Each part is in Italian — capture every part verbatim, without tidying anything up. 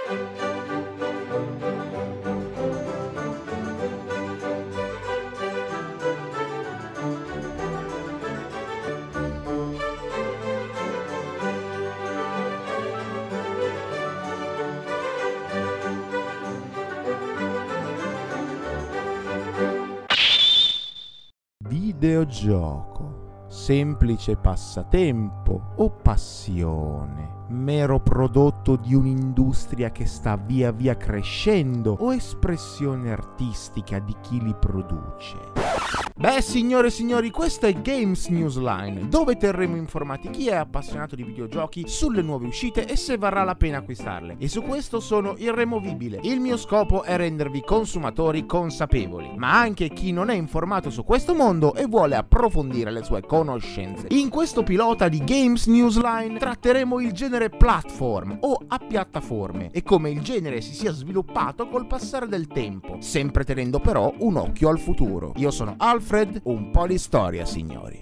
Videogioco, semplice passatempo o passione, mero prodotto di un'industria che sta via via crescendo o espressione artistica di chi li produce? Beh, signore e signori, questo è Games Newsline, dove terremo informati chi è appassionato di videogiochi sulle nuove uscite e se varrà la pena acquistarle. E su questo sono irremovibile. Il mio scopo è rendervi consumatori consapevoli, ma anche chi non è informato su questo mondo e vuole approfondire le sue conoscenze. In questo pilota di Games Newsline tratteremo il genere platform o a piattaforme e come il genere si sia sviluppato col passare del tempo, sempre tenendo però un occhio al futuro. Io sono Alfred, un po' di storia, signori.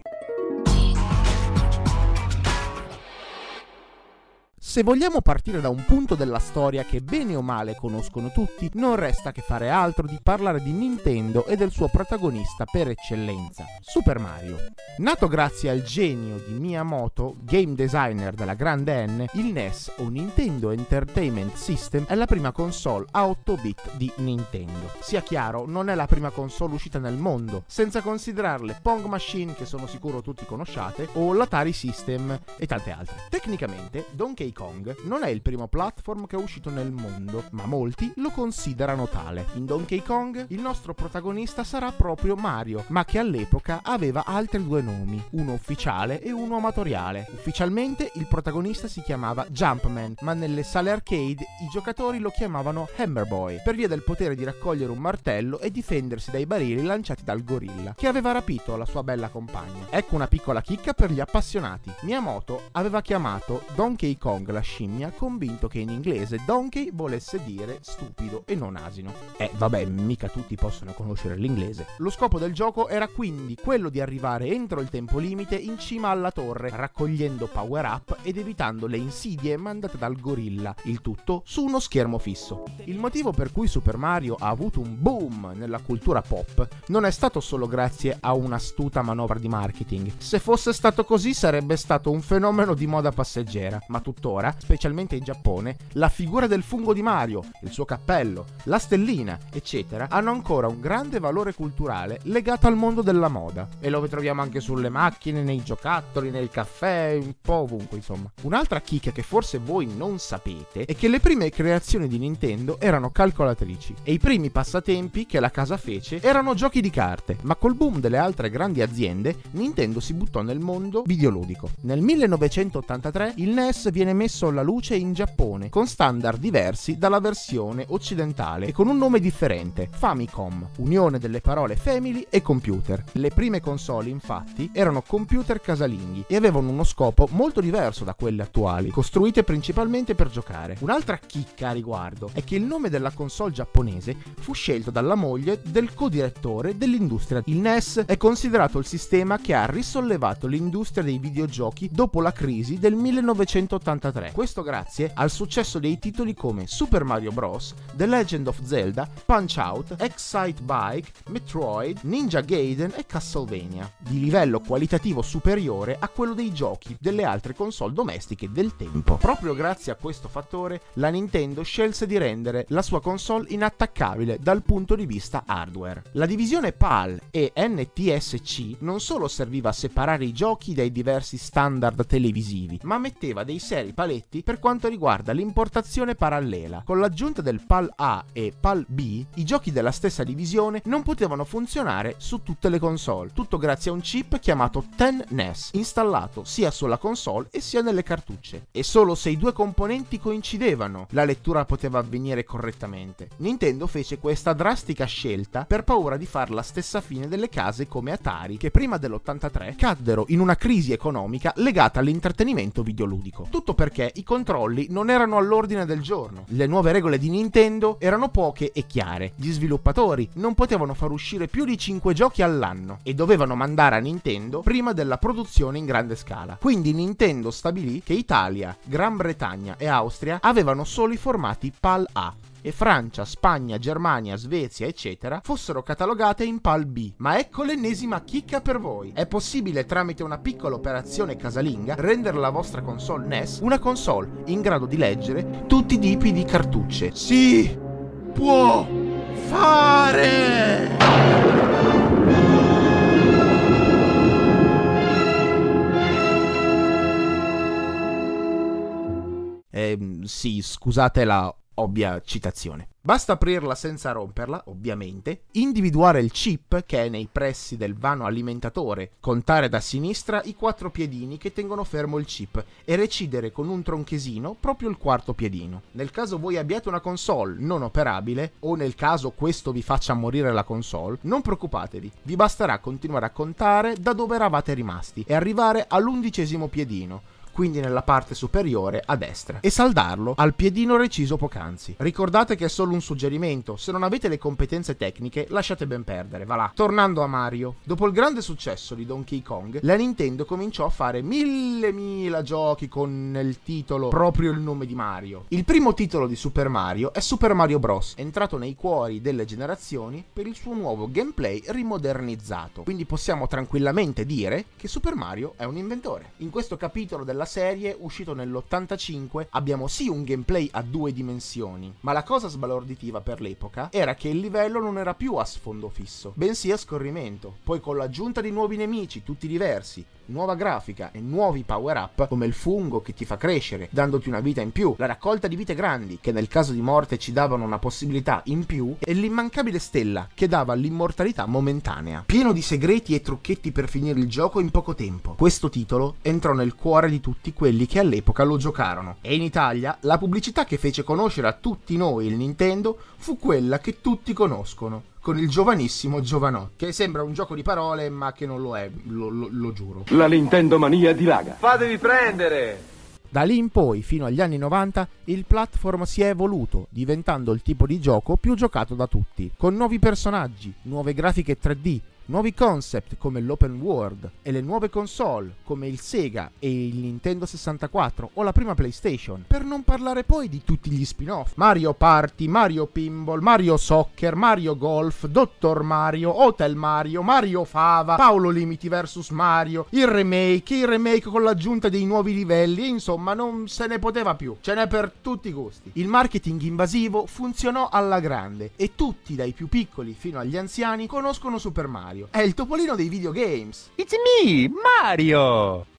Se vogliamo partire da un punto della storia che bene o male conoscono tutti, non resta che fare altro di parlare di Nintendo e del suo protagonista per eccellenza, Super Mario. Nato grazie al genio di Miyamoto, game designer della grande N, il N E S o Nintendo Entertainment System è la prima console a otto bit di Nintendo. Sia chiaro, non è la prima console uscita nel mondo, senza considerare le Pong Machine che sono sicuro tutti conosciate, o l'Atari System e tante altre. Tecnicamente, Donkey Kong non è il primo platform che è uscito nel mondo, ma molti lo considerano tale. In Donkey Kong il nostro protagonista sarà proprio Mario, ma che all'epoca aveva altri due nomi, uno ufficiale e uno amatoriale. Ufficialmente il protagonista si chiamava Jumpman, ma nelle sale arcade i giocatori lo chiamavano Hammer Boy, per via del potere di raccogliere un martello e difendersi dai barili lanciati dal gorilla, che aveva rapito la sua bella compagna. Ecco una piccola chicca per gli appassionati. Miyamoto aveva chiamato Donkey Kong la scimmia, convinto che in inglese donkey volesse dire stupido e non asino. Eh vabbè, mica tutti possono conoscere l'inglese. Lo scopo del gioco era quindi quello di arrivare entro il tempo limite in cima alla torre, raccogliendo power up ed evitando le insidie mandate dal gorilla, il tutto su uno schermo fisso. Il motivo per cui Super Mario ha avuto un boom nella cultura pop non è stato solo grazie a un'astuta manovra di marketing. Se fosse stato così sarebbe stato un fenomeno di moda passeggera, ma tuttora, specialmente in Giappone, la figura del fungo di Mario, il suo cappello, la stellina, eccetera, hanno ancora un grande valore culturale legato al mondo della moda. E lo ritroviamo anche sulle macchine, nei giocattoli, nel caffè, un po' ovunque, insomma. Un'altra chicca che forse voi non sapete è che le prime creazioni di Nintendo erano calcolatrici e i primi passatempi che la casa fece erano giochi di carte, ma col boom delle altre grandi aziende Nintendo si buttò nel mondo videoludico. Nel millenovecentottantatré il N E S viene messo alla luce in Giappone con standard diversi dalla versione occidentale e con un nome differente, Famicom, unione delle parole family e computer. Le prime console infatti erano computer casalinghi e avevano uno scopo molto diverso da quelle attuali, costruite principalmente per giocare. Un'altra chicca a riguardo è che il nome della console giapponese fu scelto dalla moglie del co-direttore dell'industria. Il N E S è considerato il sistema che ha risollevato l'industria dei videogiochi dopo la crisi del millenovecentottantatré. Questo grazie al successo dei titoli come Super Mario Bros, The Legend of Zelda, Punch-Out, Excitebike, Metroid, Ninja Gaiden e Castlevania, di livello qualitativo superiore a quello dei giochi delle altre console domestiche del tempo. Proprio grazie a questo fattore, la Nintendo scelse di rendere la sua console inattaccabile dal punto di vista hardware. La divisione PAL e N T S C non solo serviva a separare i giochi dai diversi standard televisivi, ma metteva dei seri paletti per quanto riguarda l'importazione parallela. Con l'aggiunta del PAL A e PAL B, i giochi della stessa divisione non potevano funzionare su tutte le console, tutto grazie a un chip chiamato ten N E S, installato sia sulla console e sia nelle cartucce. E solo se i due componenti coincidevano, la lettura poteva avvenire correttamente. Nintendo fece questa drastica scelta per paura di far la stessa fine delle case come Atari, che prima dell'ottantatré caddero in una crisi economica legata all'intrattenimento videoludico. Tutto per perché i controlli non erano all'ordine del giorno. Le nuove regole di Nintendo erano poche e chiare. Gli sviluppatori non potevano far uscire più di cinque giochi all'anno e dovevano mandare a Nintendo prima della produzione in grande scala. Quindi Nintendo stabilì che Italia, Gran Bretagna e Austria avevano solo i formati PAL A e Francia, Spagna, Germania, Svezia, eccetera, fossero catalogate in PAL B. Ma ecco l'ennesima chicca per voi. È possibile, tramite una piccola operazione casalinga, rendere la vostra console N E S una console in grado di leggere tutti i tipi di cartucce. Si può fare! Eh, sì, scusate la ovvia citazione. Basta aprirla senza romperla, ovviamente, individuare il chip che è nei pressi del vano alimentatore, contare da sinistra i quattro piedini che tengono fermo il chip e recidere con un tronchesino proprio il quarto piedino. Nel caso voi abbiate una console non operabile, o nel caso questo vi faccia morire la console, non preoccupatevi, vi basterà continuare a contare da dove eravate rimasti e arrivare all'undicesimo piedino, quindi nella parte superiore a destra, e saldarlo al piedino reciso poc'anzi. Ricordate che è solo un suggerimento, se non avete le competenze tecniche lasciate ben perdere, va là. Tornando a Mario, dopo il grande successo di Donkey Kong, la Nintendo cominciò a fare mille mila giochi con nel titolo proprio il nome di Mario. Il primo titolo di Super Mario è Super Mario Bros, entrato nei cuori delle generazioni per il suo nuovo gameplay rimodernizzato, quindi possiamo tranquillamente dire che Super Mario è un inventore. In questo capitolo della serie, uscito nell'ottantacinque, abbiamo sì un gameplay a due dimensioni, ma la cosa sbalorditiva per l'epoca era che il livello non era più a sfondo fisso, bensì a scorrimento. Poi con l'aggiunta di nuovi nemici, tutti diversi, nuova grafica e nuovi power up come il fungo che ti fa crescere dandoti una vita in più, la raccolta di vite grandi che nel caso di morte ci davano una possibilità in più e l'immancabile stella che dava l'immortalità momentanea, pieno di segreti e trucchetti per finire il gioco in poco tempo. Questo titolo entrò nel cuore di tutti quelli che all'epoca lo giocarono e in Italia la pubblicità che fece conoscere a tutti noi il Nintendo fu quella che tutti conoscono, con il giovanissimo Giovanotto, che sembra un gioco di parole ma che non lo è, lo, lo, lo giuro. La Nintendo mania dilaga. Fatevi prendere! Da lì in poi, fino agli anni novanta, il platform si è evoluto, diventando il tipo di gioco più giocato da tutti, con nuovi personaggi, nuove grafiche tre D, nuovi concept come l'open world e le nuove console come il Sega e il Nintendo sessantaquattro o la prima PlayStation, per non parlare poi di tutti gli spin-off: Mario Party, Mario Pinball, Mario Soccer, Mario Golf, Dottor Mario, Hotel Mario, Mario Fava, Paolo Limiti versus Mario, il remake, il remake con l'aggiunta dei nuovi livelli, insomma non se ne poteva più, ce n'è per tutti i gusti. Il marketing invasivo funzionò alla grande e tutti, dai più piccoli fino agli anziani, conoscono Super Mario. È il topolino dei videogames. It's me, Mario!